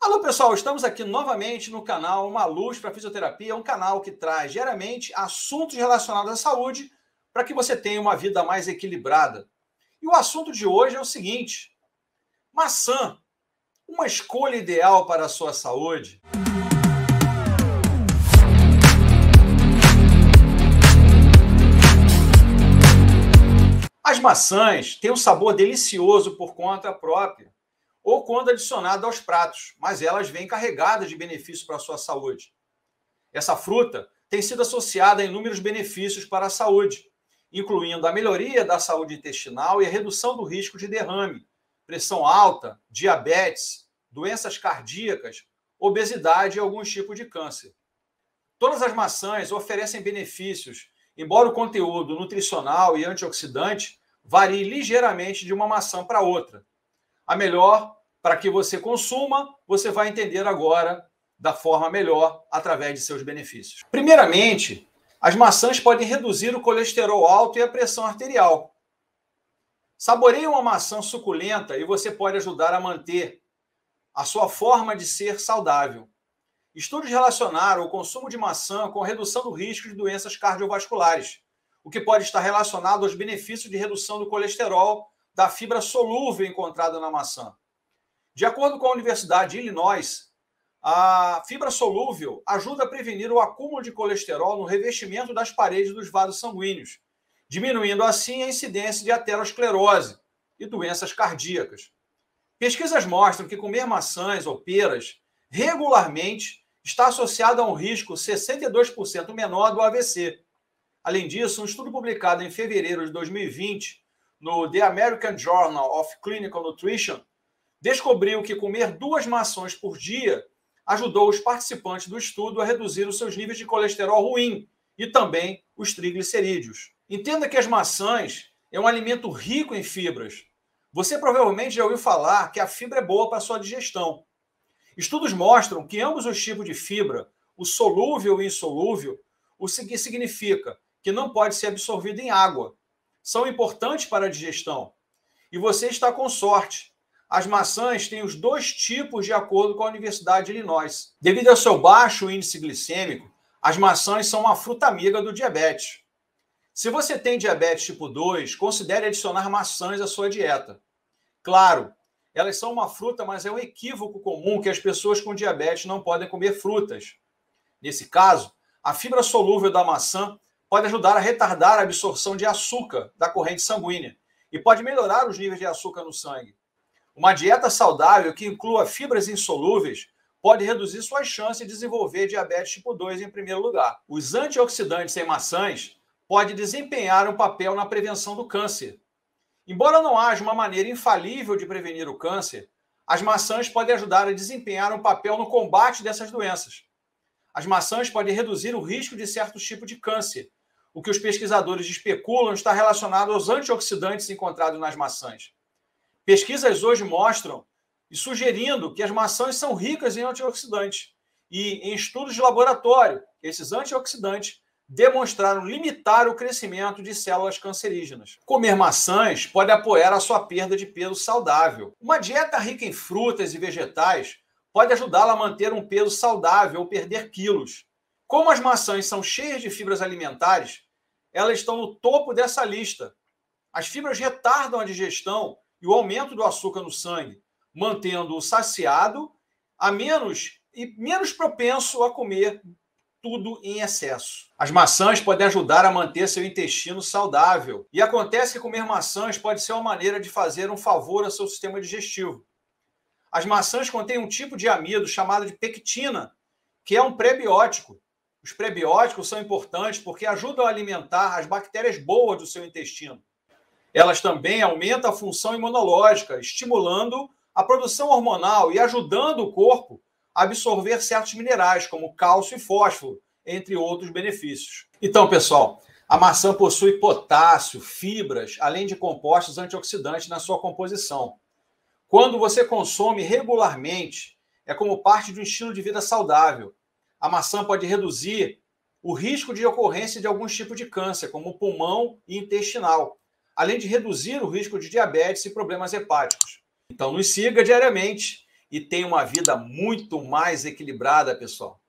Alô, pessoal, estamos aqui novamente no canal Uma Luz para Fisioterapia, um canal que traz diariamente assuntos relacionados à saúde para que você tenha uma vida mais equilibrada. E o assunto de hoje é o seguinte: maçã, uma escolha ideal para a sua saúde? As maçãs têm um sabor delicioso por conta própria, ou quando adicionada aos pratos, mas elas vêm carregadas de benefícios para a sua saúde. Essa fruta tem sido associada a inúmeros benefícios para a saúde, incluindo a melhoria da saúde intestinal e a redução do risco de derrame, pressão alta, diabetes, doenças cardíacas, obesidade e alguns tipos de câncer. Todas as maçãs oferecem benefícios, embora o conteúdo nutricional e antioxidante varie ligeiramente de uma maçã para outra. A melhor para que você consuma, você vai entender agora da forma melhor através de seus benefícios. Primeiramente, as maçãs podem reduzir o colesterol alto e a pressão arterial. Saboreie uma maçã suculenta e você pode ajudar a manter a sua forma de ser saudável. Estudos relacionaram o consumo de maçã com a redução do risco de doenças cardiovasculares, o que pode estar relacionado aos benefícios de redução do colesterol da fibra solúvel encontrada na maçã. De acordo com a Universidade de Illinois, a fibra solúvel ajuda a prevenir o acúmulo de colesterol no revestimento das paredes dos vasos sanguíneos, diminuindo assim a incidência de aterosclerose e doenças cardíacas. Pesquisas mostram que comer maçãs ou peras regularmente está associado a um risco 62% menor do AVC. Além disso, um estudo publicado em fevereiro de 2020 no The American Journal of Clinical Nutrition descobriu que comer 2 maçãs por dia ajudou os participantes do estudo a reduzir os seus níveis de colesterol ruim e também os triglicerídeos. Entenda que as maçãs é um alimento rico em fibras. Você provavelmente já ouviu falar que a fibra é boa para a sua digestão. Estudos mostram que ambos os tipos de fibra, o solúvel e o insolúvel, o que significa que não pode ser absorvido em água, são importantes para a digestão. E você está com sorte. As maçãs têm os 2 tipos de acordo com a Universidade de Illinois. Devido ao seu baixo índice glicêmico, as maçãs são uma fruta amiga do diabetes. Se você tem diabetes tipo 2, considere adicionar maçãs à sua dieta. Claro, elas são uma fruta, mas é um equívoco comum que as pessoas com diabetes não podem comer frutas. Nesse caso, a fibra solúvel da maçã pode ajudar a retardar a absorção de açúcar da corrente sanguínea e pode melhorar os níveis de açúcar no sangue. Uma dieta saudável que inclua fibras insolúveis pode reduzir suas chances de desenvolver diabetes tipo 2 em primeiro lugar. Os antioxidantes em maçãs podem desempenhar um papel na prevenção do câncer. Embora não haja uma maneira infalível de prevenir o câncer, as maçãs podem ajudar a desempenhar um papel no combate dessas doenças. As maçãs podem reduzir o risco de certos tipos de câncer, o que os pesquisadores especulam está relacionado aos antioxidantes encontrados nas maçãs. Pesquisas hoje mostram e sugerindo que as maçãs são ricas em antioxidantes. E em estudos de laboratório, esses antioxidantes demonstraram limitar o crescimento de células cancerígenas. Comer maçãs pode apoiar a sua perda de peso saudável. Uma dieta rica em frutas e vegetais pode ajudá-la a manter um peso saudável ou perder quilos. Como as maçãs são cheias de fibras alimentares, elas estão no topo dessa lista. As fibras retardam a digestão e o aumento do açúcar no sangue, mantendo-o saciado menos propenso a comer tudo em excesso. As maçãs podem ajudar a manter seu intestino saudável. E acontece que comer maçãs pode ser uma maneira de fazer um favor ao seu sistema digestivo. As maçãs contêm um tipo de amido chamado de pectina, que é um prebiótico. Os prebióticos são importantes porque ajudam a alimentar as bactérias boas do seu intestino. Elas também aumentam a função imunológica, estimulando a produção hormonal e ajudando o corpo a absorver certos minerais, como cálcio e fósforo, entre outros benefícios. Então, pessoal, a maçã possui potássio, fibras, além de compostos antioxidantes na sua composição. Quando você consome regularmente, é como parte de um estilo de vida saudável. A maçã pode reduzir o risco de ocorrência de alguns tipos de câncer, como pulmão e intestinal, além de reduzir o risco de diabetes e problemas hepáticos. Então, nos siga diariamente e têm uma vida muito mais equilibrada, pessoal.